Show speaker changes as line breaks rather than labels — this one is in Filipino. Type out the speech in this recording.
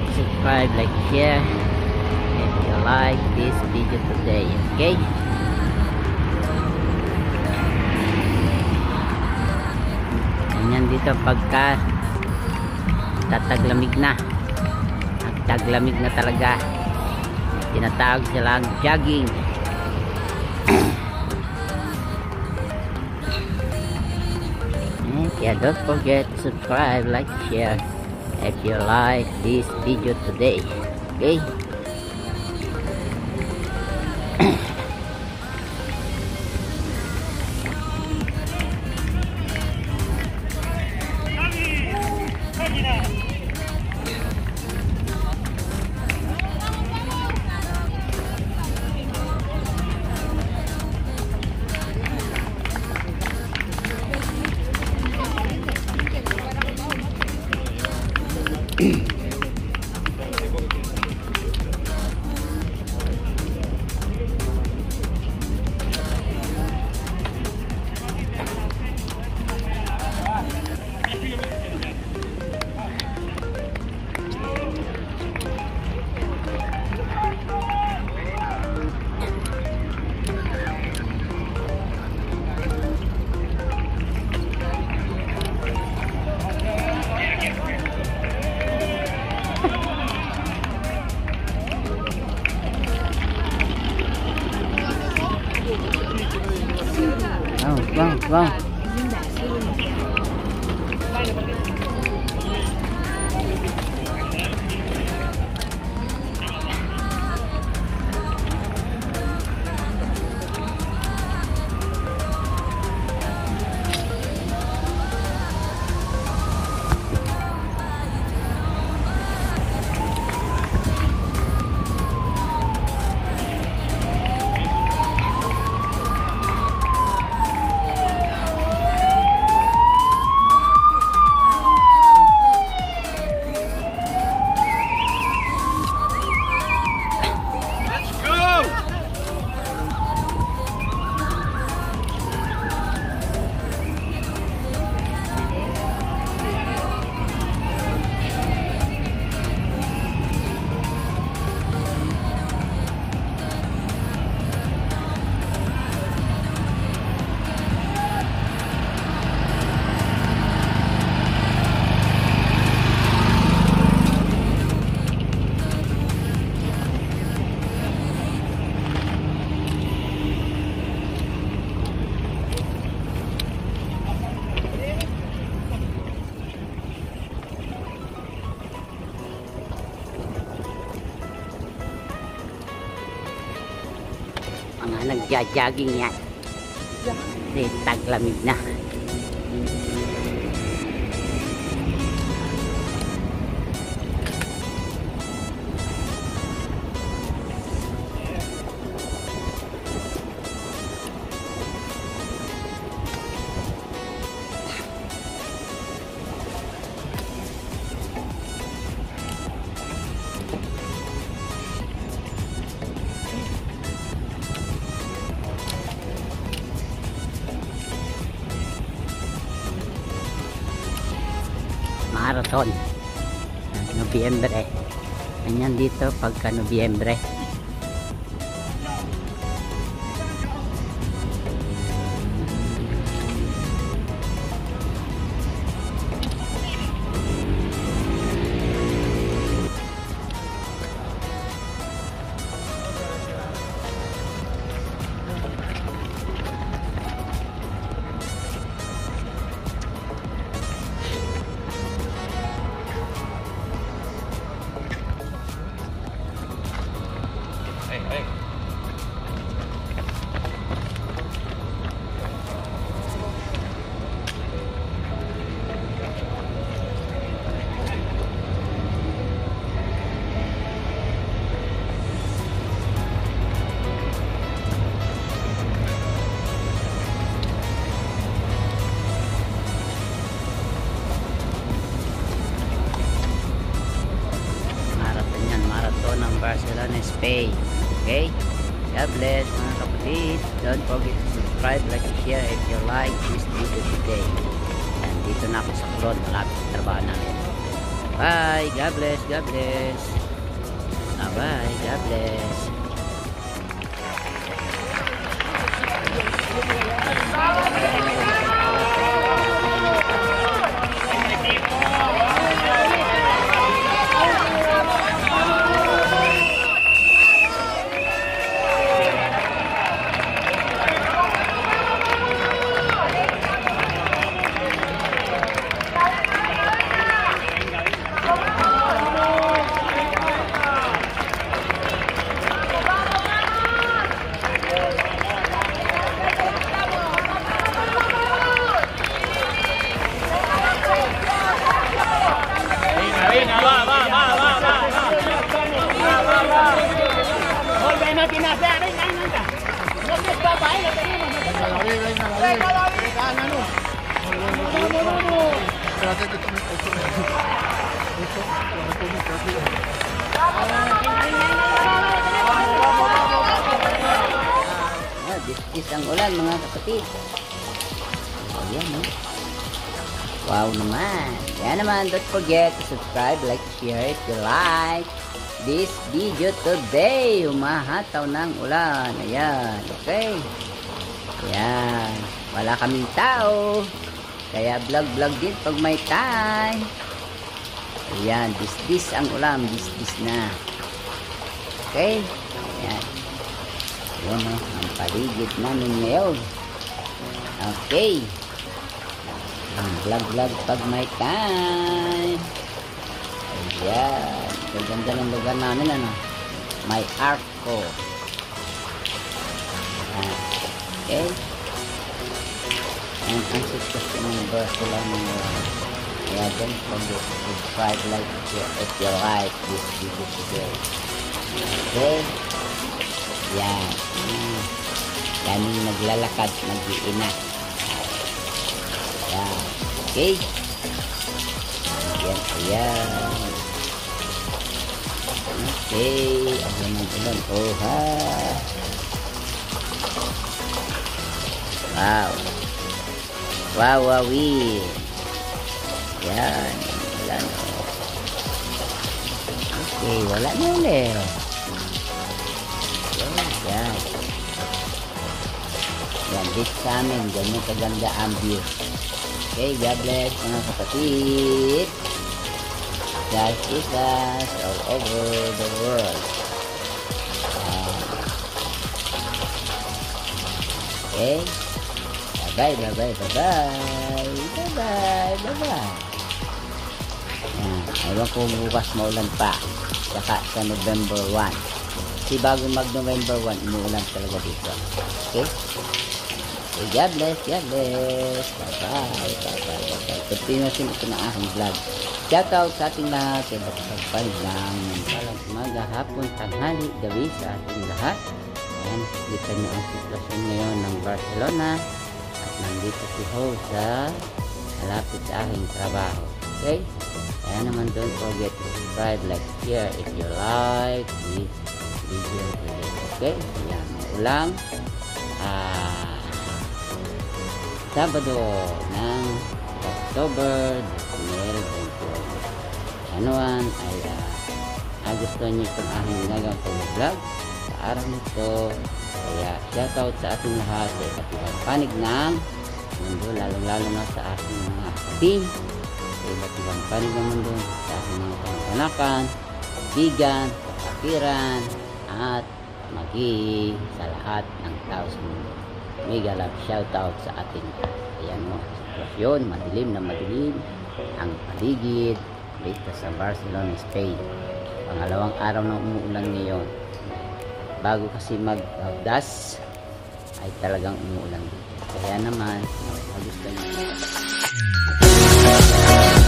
subscribe, like, share if you like this video today. Okay, ganyan dito pagka tataglamig na at taglamig na talaga, tinatawag silang jogging. Yeah, don't forget to subscribe, like, share if you like this video today. Okay, vâng. Mga nagja-jogging yan kasi taglamig na. Marathon Nobyembre, ganyan dito pagka Nobyembre. Barcelona, Spain. Okay? God bless mga kapatid. Don't forget to subscribe, like, and share if you like this video today. And dito na ako sa Klon, malapit sa trabaho namin. Bye. God bless. God bless. Bye. God bless. This ang ulan mga kapatid. Ayan, no? Wow naman. Yan naman, don't forget to subscribe, like, share if you like this video today. Humahataw ng ulan. Ayan, okay. Ayan, wala kaming tao, kaya vlog din pag may time. Ayan, this ang ulam, this na. Okay. Ayan. Ayan, no? Ang paligid namin ngayon. Okay. Vlog pag may time. Ayan. Ganda ng lugar namin, ano? May arko. Ayan. Okay. And ang success ng Barcelona ngayon. Kaya don't forget to subscribe, like, if you like this video today. Okay. Yan. Daming naglalakad, nag-iina. Yan. Okay. Ayan. Okay. Ayan ang ulan. Oh, ha. Wow. Wawawin. Yan. Wala na. Okay. Wala na ulit. Yan. Yan. Dito sa amin. Ganyan kaganda ang view. Okay. God bless mga kapatid. God is us all over the world. Okay. Bye bye. Ewan ko bukas maulan pa. Saka sa November 1. Kasi bago mag-November 1, umuulan talaga dito. Okay? So, God bless. Bye. Continuously ito na aking vlog. Shoutout sa ating lahat. Sa iba't ibang paliglang. Umaga, hapon, tanghali, gabi sa ating lahat. Ayan, kita nyo ang sitwasyon ngayon ng Barcelona. At nandito si Ho sa malapit sa aking trabaho. Okay? Kaya naman don't forget to subscribe, like, share if you like this video today. Okay? Yan. Ulang Sabado ng October 2021. Anuan ay gusto nyo itong aking ginagawang pag-vlog sa araw nito. Kaya shoutout sa ating lahat sa iba't ibang panig ng mundo, lalong-lalo na sa ating mga team sa iba't ibang panig ng mundo, sa ating mga pangkanakan, bigan, kapiran, at maging sa lahat ng tao sa mundo. Mega love shoutout sa ating ayan mo, sitwasyon, madilim na madilim ang paligid dito sa Barcelona, Spain. Pangalawang araw na umuulan ngayon. Bago kasi mag-das ay talagang umuulan dito. Kaya naman, gusto nyo